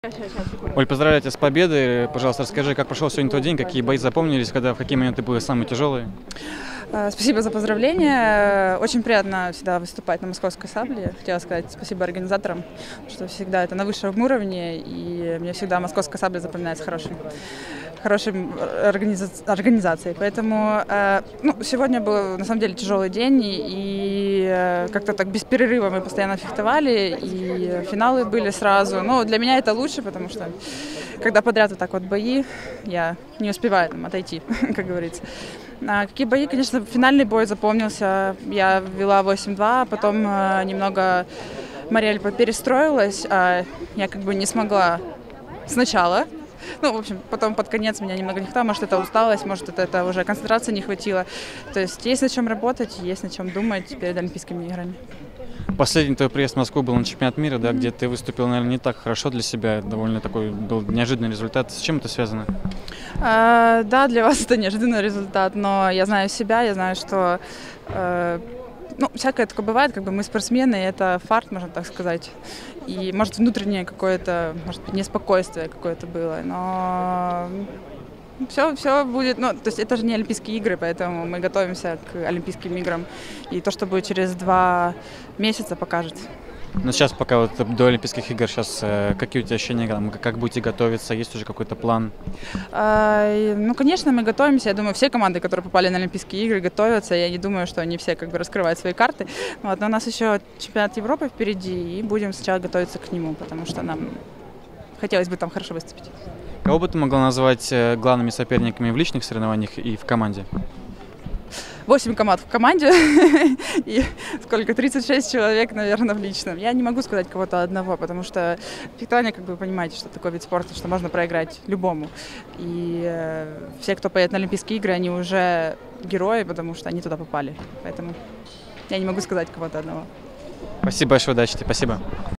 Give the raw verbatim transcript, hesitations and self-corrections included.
Оль, поздравляю тебя с победой. Пожалуйста, расскажи, как прошел сегодня твой день, какие бои запомнились, когда, в какие моменты были самые тяжелые? Э, Спасибо за поздравления. Очень приятно всегда выступать на московской сабле. Хотела сказать спасибо организаторам, что всегда это на высшем уровне, и мне всегда московская сабля запоминается хорошим, хорошим организа- организацией. Поэтому э, ну, сегодня был на самом деле тяжелый день, и, и э, как-то так без перерыва мы постоянно фехтовали, и финалы были сразу. Но для меня это лучше, потому что когда подряд вот так вот бои, я не успеваю там отойти, как говорится. А какие бои, конечно, финальный бой запомнился. Я вела восемь-два, потом э, немного Мариэль перестроилась, а я как бы не смогла сначала. Ну, в общем, потом под конец меня немного не хватало, может, это усталость, может, это, это уже концентрации не хватило. То есть есть над чем работать, есть над чем думать перед Олимпийскими играми. Последний твой приезд в Москву был на чемпионат мира, да, где ты выступил, наверное, не так хорошо для себя, довольно такой был неожиданный результат. С чем это связано? А, да, для вас это неожиданный результат, но я знаю себя, я знаю, что э, ну, всякое такое бывает, как бы мы спортсмены, и это фарт, можно так сказать. И, может, внутреннее какое-то, может быть, неспокойствие какое-то было, но все, все будет, ну, то есть это же не Олимпийские игры, поэтому мы готовимся к Олимпийским играм, и то, что будет через два месяца, покажет. Но сейчас, пока вот до Олимпийских игр, сейчас э, какие у тебя ощущения, там, как будете готовиться, есть уже какой-то план? А, ну, конечно, мы готовимся. Я думаю, все команды, которые попали на Олимпийские игры, готовятся. Я не думаю, что они все как бы раскрывают свои карты. Вот, но у нас еще чемпионат Европы впереди, и будем сначала готовиться к нему, потому что нам хотелось бы там хорошо выступить. Кого бы ты могла назвать э, главными соперниками в личных соревнованиях и в команде? Восемь команд в команде и сколько, тридцать шесть человек, наверное, в личном. Я не могу сказать кого-то одного, потому что фехтование, как вы понимаете, что такой вид спорта, что можно проиграть любому. И э, все, кто поедет на Олимпийские игры, они уже герои, потому что они туда попали. Поэтому я не могу сказать кого-то одного. Спасибо большое, удачи тебе, спасибо.